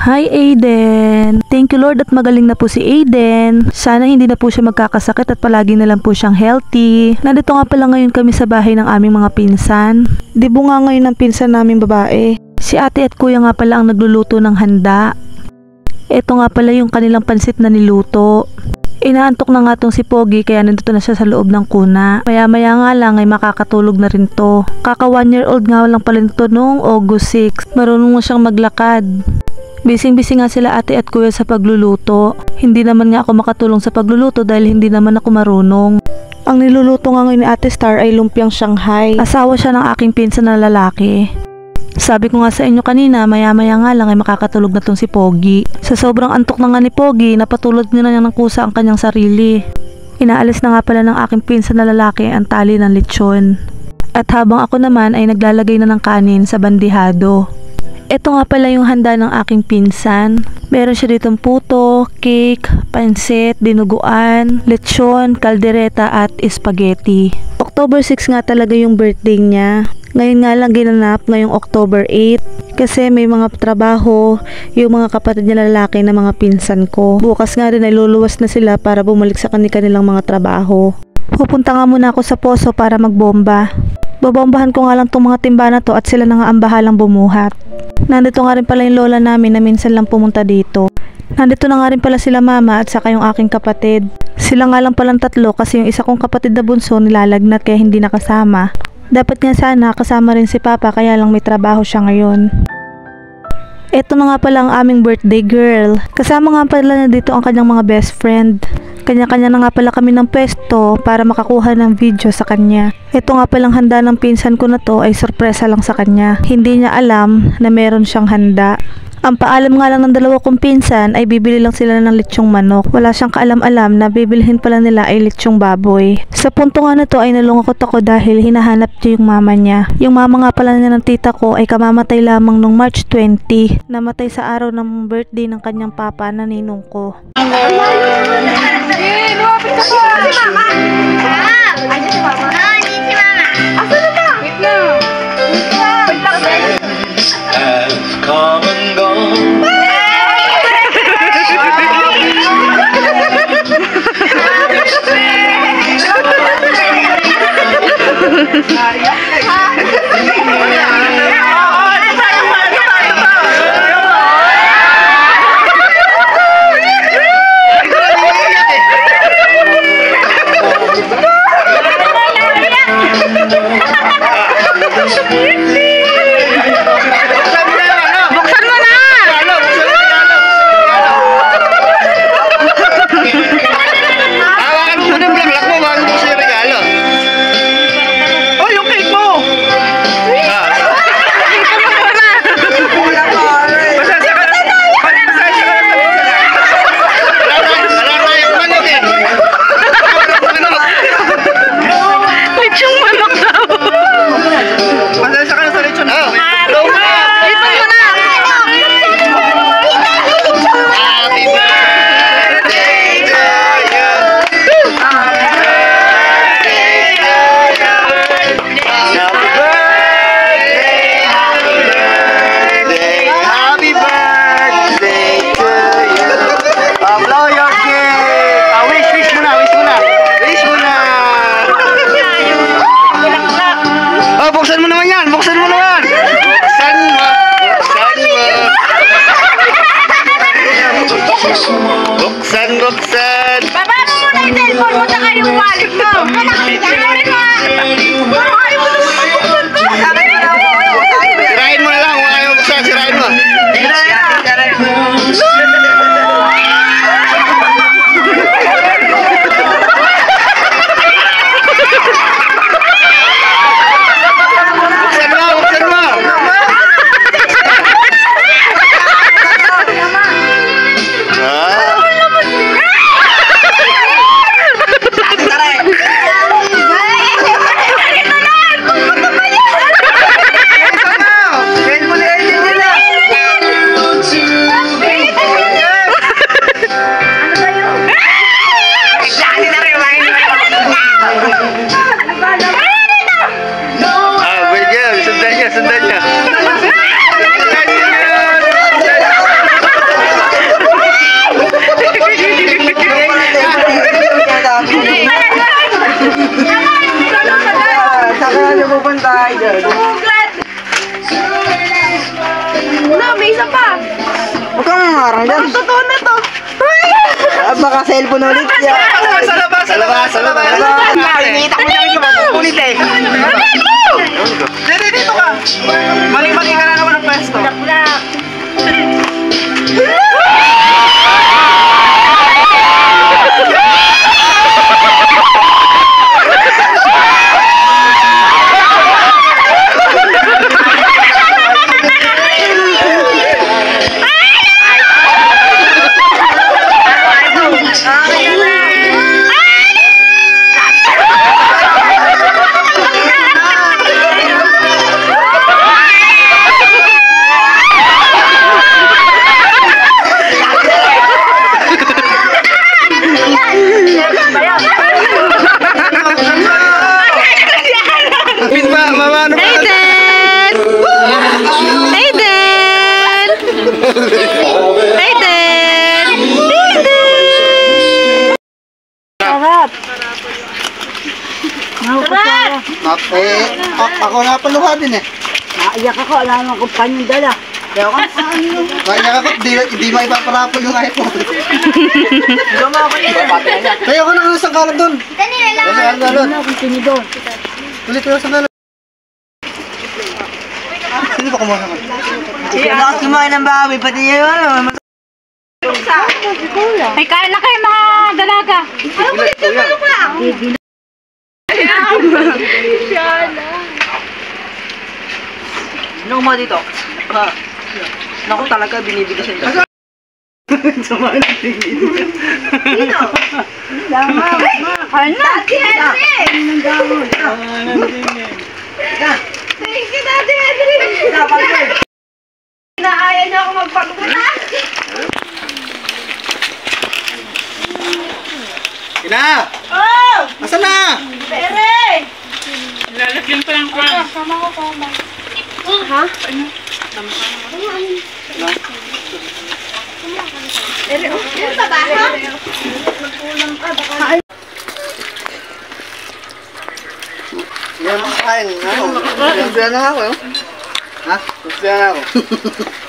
Hi Aiden! Thank you Lord at magaling na po si Aiden. Sana hindi na po siya magkakasakit at palagi na lang po siyang healthy. Nandito nga pala ngayon kami sa bahay ng aming mga pinsan. Dibo nga ngayon ng pinsan naming babae. Si ate at kuya nga pala ang nagluluto ng handa. Ito nga pala yung kanilang pansit na niluto. Inaantok na nga tong si Pogi kaya nandito na siya sa loob ng kuna. Maya-maya nga lang ay makakatulog na rin to. Kaka 1-year-old nga lang pala nito noong August 6. Marunong na siyang maglakad. Bising-busy nga sila ate at kuya sa pagluluto. Hindi naman nga ako makatulong sa pagluluto dahil hindi naman ako marunong. Ang niluluto nga ngayon ni Ate Star ay lumpiang Shanghai. Asawa siya ng aking pinsan na lalaki. Sabi ko nga sa inyo kanina, maya-maya nga lang ay makakatulog na tong si Pogi. Sa sobrang antok na nga ni Pogi, napatulog niya na ng kusa ang kanyang sarili. Inaalis na nga pala ng aking pinsan na lalaki ang tali ng lechon. At habang ako naman ay naglalagay na ng kanin sa bandihado. Ito nga pala yung handa ng aking pinsan. Meron siya ditong puto, cake, pansit, dinuguan, lechon, kaldereta at spaghetti. October 6 nga talaga yung birthday niya. Ngayon nga lang ginanap ngayong October 8 kasi may mga trabaho yung mga kapatid niya lalaki na mga pinsan ko. Bukas nga rin ay luluwas na sila para bumalik sa kanilang mga trabaho. Pupunta nga muna ako sa poso para magbomba. Babombahan ko nga lang tong mga timba na to at sila na nga ang bahalang bumuhat. Nandito nga rin pala yung lola namin na minsan lang pumunta dito. Nandito na nga rin pala sila mama at saka yung aking kapatid. Sila nga lang palang tatlo kasi yung isa kong kapatid na bunso nilalagnat kaya hindi nakasama. Dapat nga sana kasama rin si Papa kaya lang may trabaho siya ngayon. Ito na nga pala ang aming birthday girl. Kasama nga pala na dito ang kanyang mga best friend. Kanya-kanya na nga pala kami ng pwesto para makakuha ng video sa kanya. Ito nga palang handa ng pinsan ko na to ay sorpresa lang sa kanya. Hindi niya alam na meron siyang handa. Ang paalam nga lang ng dalawa kong pinsan ay bibili lang sila ng lechong manok. Wala siyang kaalam-alam na bibilhin pala nila ay lechong baboy. Sa punto nga na to ay nalungkot ako dahil hinahanap niya yung mama niya. Yung mama nga pala niya ng tita ko ay kamamatay lamang nung March 20. Namatay sa araw ng birthday ng kanyang papa na ninong ko. Come and go. Buksan! Baba mo muna yung cellphone mo tsaka yung wallet mo! Sirain mo na lang, huwag kayo buksan, sirain mo! harang dyan. Totoo na to. Baka cellphone ulit siya. Sa labas, sa labas, sa labas. Nakikita ko lang yung ulit eh. Dito ka. Mali-mali ka na naman ang pwesto. Ako napaluha din eh. Naiyak ako, alam mo kung paano dala. Naiyak ako, di maipaparapol yung iPhone. Kaya ako nang isang kalat doon. Isang kalat. Ulit ko isang kalat. Sino ba kumuha naman? Bakit kumain ng baboy, pati yun. May kain na kayo mga dalaga. Ano ba ito ba? Ano mo dito? Naku talaga, binibigay sa inyo. Sama ng tingin. Sino? Ano? Dati Henry! Thank you, Dati Henry! Inaaya niya ako magpagpunta. Ina! Oh! Asan na? Pere! Lalagyan pa ng kwan. Sama ko pa ba? Ha? Ano? Pere, oh. Yung tabaho? Magkulang ka, baka... Yan ang kain. Ano? Yan na ako. Ha? Yan na ako.